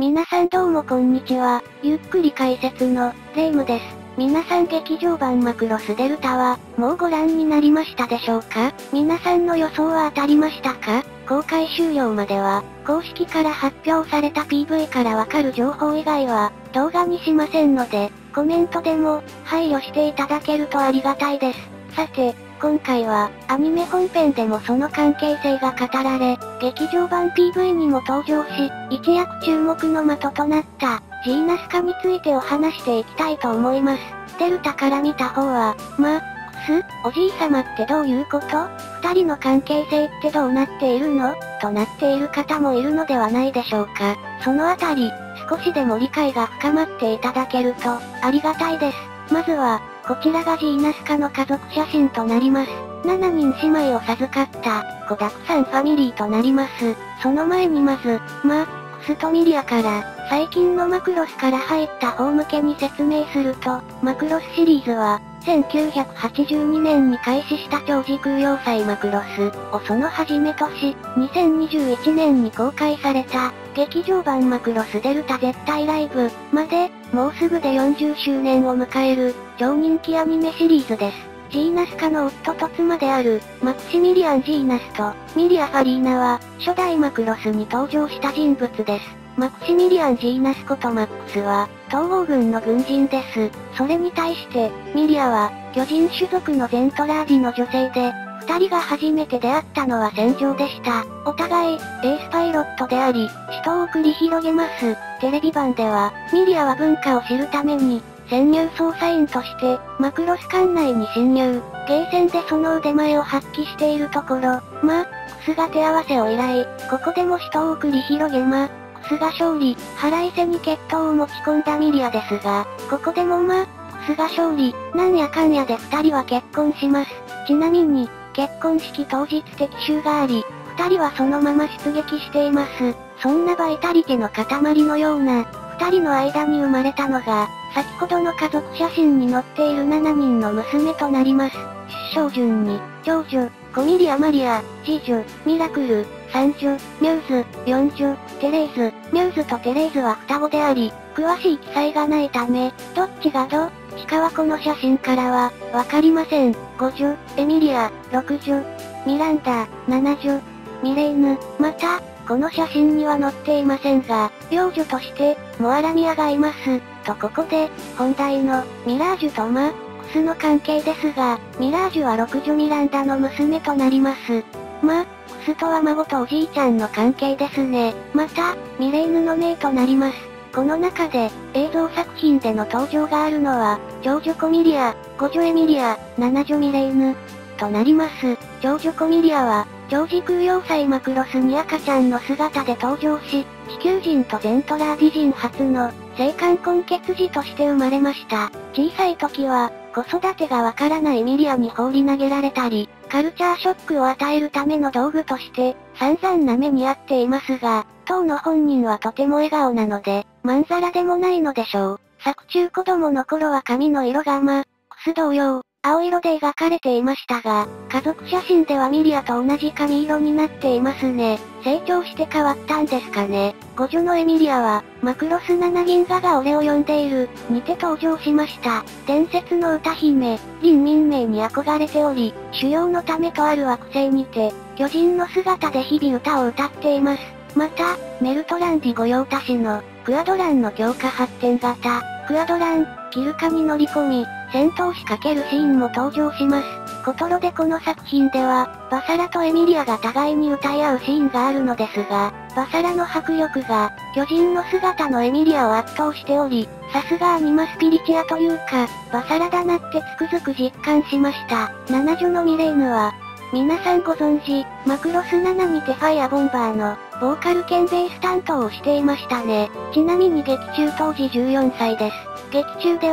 皆さんどうもこんにちは。ゆっくり解説の、レイムです。皆さん劇場版マクロスデルタは、もうご覧になりましたでしょうか？皆さんの予想は当たりましたか？公開終了までは、公式から発表された PV からわかる情報以外は、動画にしませんので、コメントでも、配慮していただけるとありがたいです。さて、今回は、アニメ本編でもその関係性が語られ、劇場版 PV にも登場し、一躍注目の的となった、ジーナスカについてお話していきたいと思います。デルタから見た方は、おじいさまってどういうこと？二人の関係性ってどうなっているの？となっている方もいるのではないでしょうか。そのあたり、少しでも理解が深まっていただけると、ありがたいです。まずは、こちらがジーナスカの家族写真となります。7人姉妹を授かった、子だくさんファミリーとなります。その前にまず、クスとミリアから、最近のマクロスから入った方向けに説明すると、マクロスシリーズは、1982年に開始した超時空要塞マクロスをその始めとし、2021年に公開された、劇場版マクロスデルタ絶対ライブまで、もうすぐで40周年を迎える、超人気アニメシリーズです。ジーナスカの夫と妻である、マクシミリアン・ジーナスと、ミリア・ファリーナは、初代マクロスに登場した人物です。マクシミリアン・ジーナスことマックスは、東欧軍の軍人です。それに対して、ミリアは、巨人種族のゼントラーディの女性で、二人が初めて出会ったのは戦場でした。お互い、エースパイロットであり、死闘を繰り広げます。テレビ版では、ミリアは文化を知るために、潜入捜査員として、マクロス艦内に侵入。ゲーセンでその腕前を発揮しているところ、クスが手合わせを依頼。ここでも死闘を繰り広げクスが勝利。腹いせに決闘を持ち込んだミリアですが、ここでもクスが勝利。なんやかんやで二人は結婚します。ちなみに、結婚式当日的襲があり、二人はそのまま出撃しています。そんなバイタリティの塊のような、二人の間に生まれたのが、先ほどの家族写真に載っている7人の娘となります。出生順に、長女、コミリア・マリア、次女、ミラクル、三女、ミューズ、四女、テレイズ。ミューズとテレイズは双子であり、詳しい記載がないため、どっちがどっちかはこの写真からは、わかりません。五女、エミリア、六女、ミランダ、七女、ミレイヌ。また、この写真には載っていませんが、養女として、モアラミアがいます。とここで、本題の、ミラージュとクスの関係ですが、ミラージュは六女ミランダの娘となります。クスとは孫とおじいちゃんの関係ですね。また、ミレイヌの姪となります。この中で、映像作品での登場があるのは、長女コミリア、五女エミリア、七女ミレイヌ、となります。長女コミリアは、超時空要塞マクロスに赤ちゃんの姿で登場し、地球人とゼントラーディ人初の、生還混血児として生まれました。小さい時は、子育てがわからないミリアに放り投げられたり、カルチャーショックを与えるための道具として、散々な目に遭っていますが、当の本人はとても笑顔なので、まんざらでもないのでしょう。作中子供の頃は髪の色がクス同様、青色で描かれていましたが、家族写真ではミリアと同じ髪色になっていますね。成長して変わったんですかね。五女のエミリアは、マクロス7銀河が俺を呼んでいる、にて登場しました。伝説の歌姫、リン・ミンメイに憧れており、修行のためとある惑星にて、巨人の姿で日々歌を歌っています。また、メルトランディ御用達の、クアドランの強化発展型、クアドラン、キルカに乗り込み、戦闘しかけるシーンも登場します。コトロでこの作品では、バサラとエミリアが互いに歌い合うシーンがあるのですが、バサラの迫力が、巨人の姿のエミリアを圧倒しており、さすがアニマスピリチュアというか、バサラだなってつくづく実感しました。七女のミレイヌは、皆さんご存知、マクロス7にてファイアボンバーの、ボーカル兼ベース担当をしていましたね。ちなみに劇中当時14歳です。劇中では、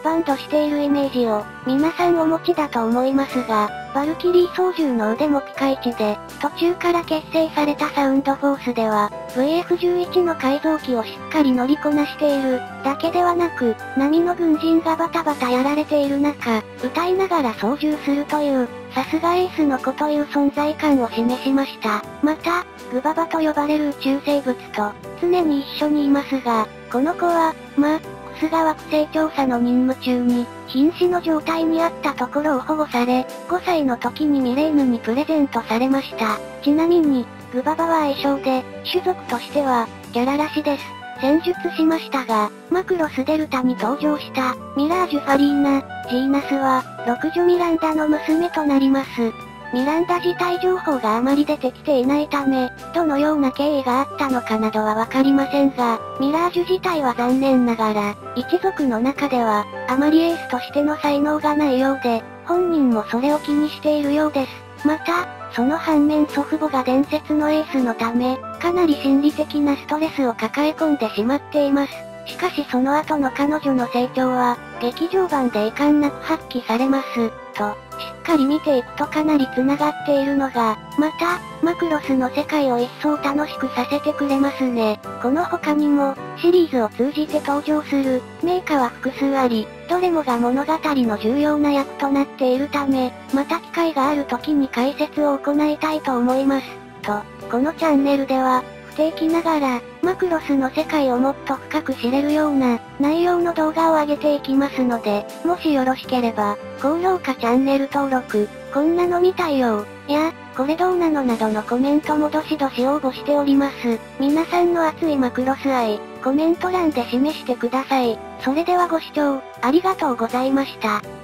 バンドしているイメージを、皆さんお持ちだと思いますが、バルキリー操縦の腕もピカイチで、途中から結成されたサウンドフォースでは、VF11 の改造機をしっかり乗りこなしている、だけではなく、並の軍人がバタバタやられている中、歌いながら操縦するという、さすがエースの子という存在感を示しました。また、グババと呼ばれる宇宙生物と、常に一緒にいますが、この子は、クスが惑星調査の任務中に、瀕死の状態にあったところを保護され、5歳の時にミレーヌにプレゼントされました。ちなみに、グババは愛称で、種族としては、ギャラらしです。戦術しましたが、マクロスデルタに登場した、ミラージュ・ファリーナ、ジーナスは、六女ミランダの娘となります。ミランダ自体情報があまり出てきていないため、どのような経緯があったのかなどはわかりませんが、ミラージュ自体は残念ながら、一族の中では、あまりエースとしての才能がないようで、本人もそれを気にしているようです。また、その反面祖父母が伝説のエースのため、かなり心理的なストレスを抱え込んでしまっています。しかしその後の彼女の成長は、劇場版で遺憾なく発揮されます、と、しっかり見ていくとかなり繋がっているのが、また、マクロスの世界を一層楽しくさせてくれますね。この他にも、シリーズを通じて登場する、名家は複数あり、どれもが物語の重要な役となっているため、また機会がある時に解説を行いたいと思います。と、このチャンネルでは、不定期ながら、マクロスの世界をもっと深く知れるような、内容の動画を上げていきますので、もしよろしければ、高評価チャンネル登録、こんなの見たいよ、や、これどうなのなどのコメントもどしどし応募しております。皆さんの熱いマクロス愛、コメント欄で示してください。それではご視聴、ありがとうございました。